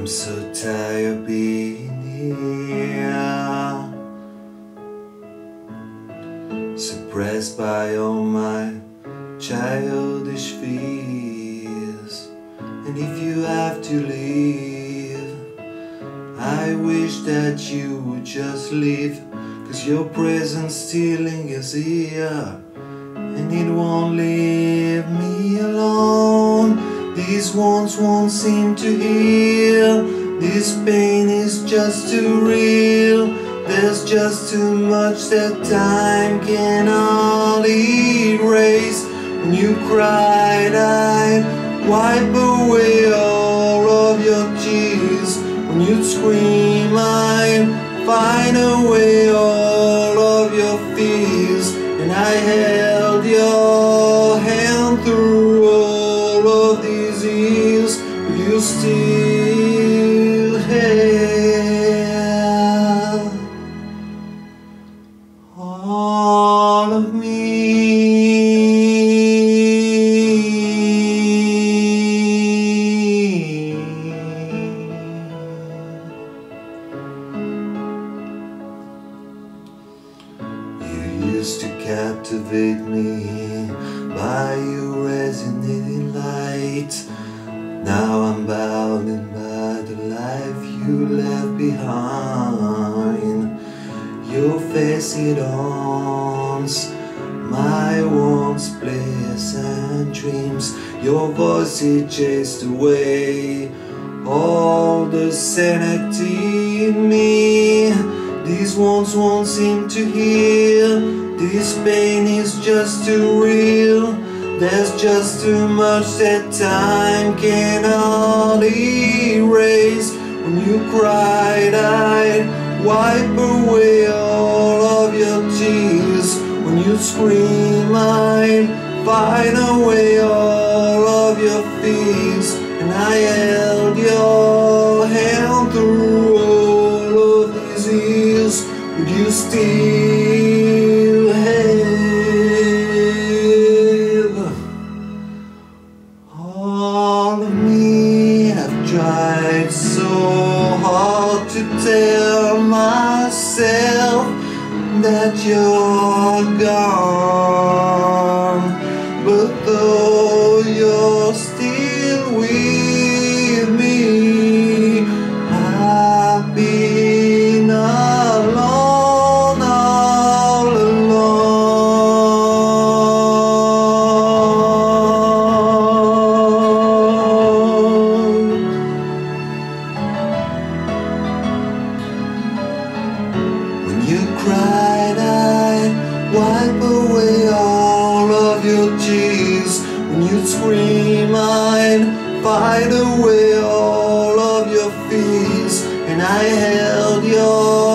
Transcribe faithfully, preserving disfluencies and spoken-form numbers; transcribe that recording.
I'm so tired of being here, suppressed by all my childish fears. And if you have to leave, I wish that you would just leave, 'cause your presence still lingers here, and it won't leave me alone. These wounds won't seem to heal. This pain is just too real. There's just too much that time cannot erase. When you cried, I'd wipe away all of your tears. When you'd scream, I'd find away all of your fears. And I held your hand through all of these years, but you still have all of me. Used to captivate me by your resonating light. Now I'm bounded by the life you left behind. Your face, it haunts my wants, bliss and dreams. Your voice, it chased away all the sanity in me. These wounds won't seem to heal. This pain is just too real. There's just too much that time cannot erase. When you cried, I'd wipe away all of your tears. When you scream, I'd find away all of your fears. And I held your hand through all of these years, but you still have all of me. I've tried so hard to tell myself that you're gone, but though you're still with me, I've been alone all along. When you cried, I'd wipe away all of your tears. When you'd scream, I'd fight away all of your fears. And I held your